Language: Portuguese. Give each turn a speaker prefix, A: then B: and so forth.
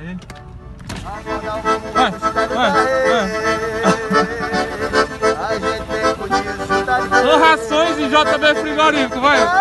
A: Aí.
B: Vai.
A: Ô, rações e JB frigorífico, vai.